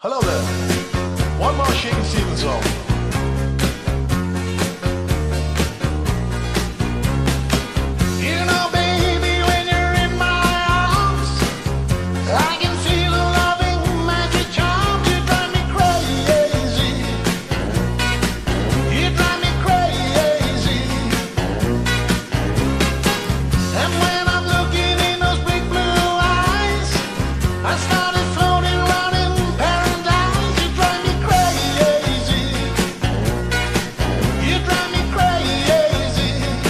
Hello there. One more Shakin' Stevens song. You know, baby, when you're in my arms, I can feel a loving magic charm. You drive me crazy. You drive me crazy. And when I'm looking in those big blue eyes, I started floating around in paradise. You drive me crazy. You drive me crazy.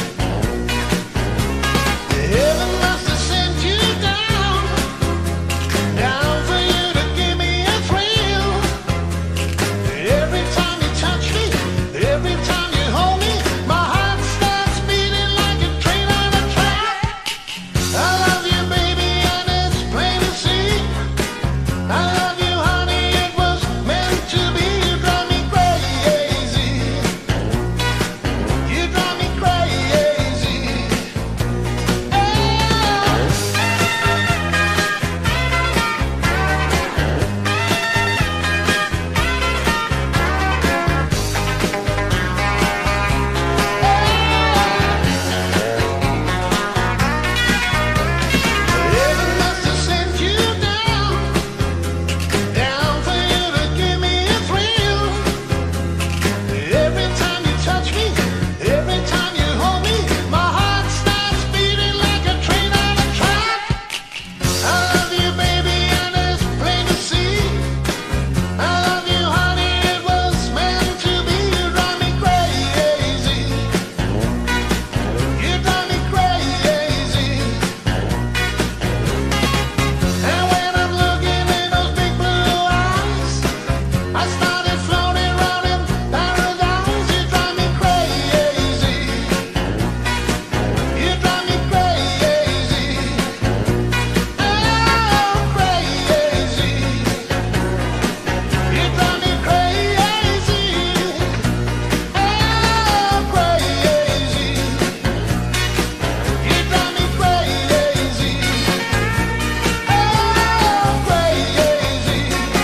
Heaven must have sent you down, down for you to give me a thrill. Every time you touch me, every time you hold me, my heart starts beating like a train on a track. I love you, baby, and it's plain to see. I love you, honey, it was meant to be. You drive me crazy. You drive me crazy. Heaven must have sent you down, down for you to give me a thrill. Every time you touch me, every time you hold me, my heart starts beating like a train on a track. I love you, baby, and it's plain to see. I love you, honey, it was meant to be. You drive me crazy. You drive me crazy. And when I'm looking in those big blue eyes, I started floating around in paradise. You drive me crazy. You drive me crazy. Oh, crazy. You drive me crazy. Oh, crazy. You drive me crazy. Oh, crazy.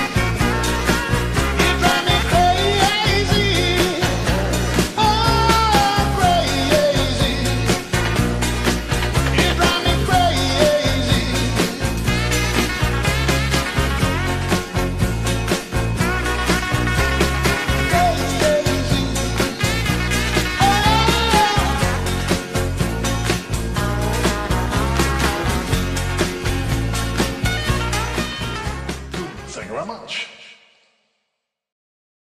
You drive me crazy. Oh, crazy. You drive me crazy. Thank you very much.